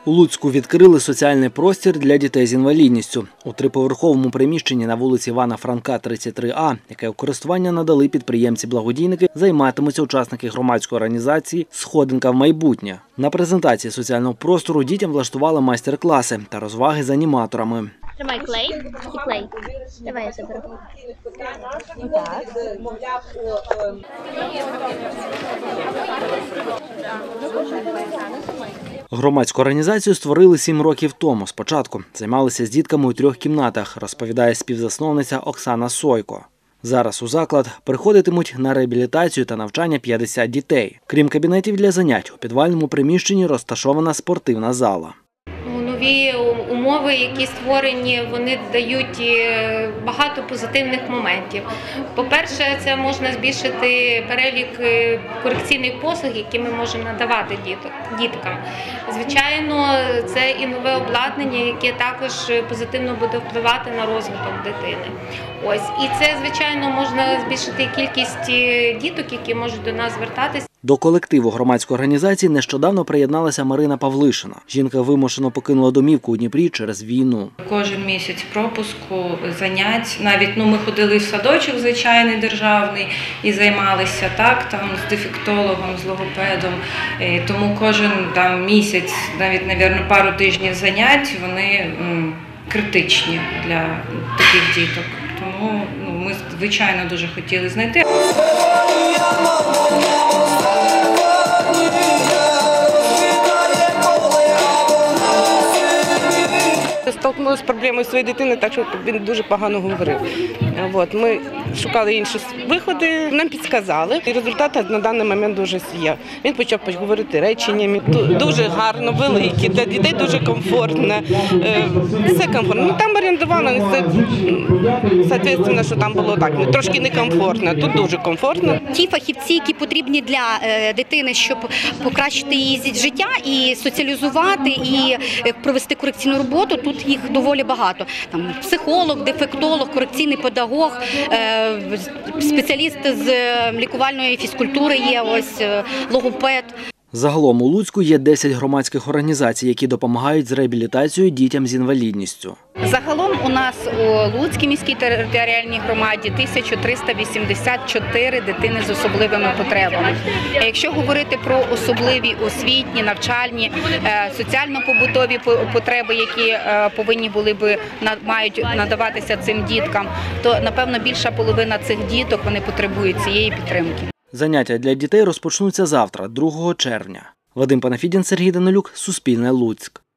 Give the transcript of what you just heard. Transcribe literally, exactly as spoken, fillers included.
У Луцьку відкрили соціальний простір для дітей з інвалідністю. У триповерховому приміщенні на вулиці Івана Франка, тридцять три А, яке у користування надали підприємці-благодійники, займатимуться учасники громадської організації «Сходинка в майбутнє». На презентації соціального простору дітям влаштували майстер-класи та розваги з аніматорами. Тримай клей і клей. Давай я заберу. Громадську організацію створили сім років тому. Спочатку займалися з дітками у трьох кімнатах, розповідає співзасновниця Оксана Сойко. Зараз у заклад приходитимуть на реабілітацію та навчання п'ятдесят дітей. Крім кабінетів для занять, у підвальному приміщенні розташована спортивна зала. Нові умови, які створені, вони дають багато позитивних моментів. По-перше, це можна збільшити перелік корекційних послуг, які ми можемо надавати діткам. Звичайно, це і нове обладнання, яке також позитивно буде впливати на розвиток дитини. Ось. І це, звичайно, можна збільшити кількість діток, які можуть до нас звертатися. До колективу громадської організації нещодавно приєдналася Марина Павлишина. Жінка вимушено покинула домівку у Дніпрі через війну. Кожен місяць пропуску, занять, навіть ну, ми ходили в садочок звичайний державний і займалися так, там, з дефектологом, з логопедом. Тому кожен там, місяць, навіть, мабуть, пару тижнів занять, вони м, критичні для таких діток. Тому ну, ми, звичайно, дуже хотіли знайти. Столкнулися з проблемою своєї дитини, так що він дуже погано говорив. От, ми шукали інші виходи, нам підказали, і результат на даний момент дуже є. Він почав говорити реченнями, дуже гарно, великі, для дітей дуже комфортно, все комфортно. Ну, там орендували, відповідно, що там було так, трошки некомфортно, тут дуже комфортно. Ті фахівці, які потрібні для дитини, щоб покращити її життя і соціалізувати, і провести корекційну роботу, тут їх доволі багато. Там психолог, дефектолог, корекційний педагог, спеціаліст з лікувальної фізкультури є, ось логопед. Загалом у Луцьку є десять громадських організацій, які допомагають з реабілітацією дітям з інвалідністю. Загалом у нас у Луцькій міській територіальній громаді тисяча триста вісімдесят чотири дитини з особливими потребами. А якщо говорити про особливі освітні, навчальні, соціально-побутові потреби, які повинні були би мають надаватися цим діткам, то, напевно, більша половина цих діток вони потребують цієї підтримки. Заняття для дітей розпочнуться завтра, другого червня. Вадим Панафідін, Сергій Данилюк, Суспільне, Луцьк.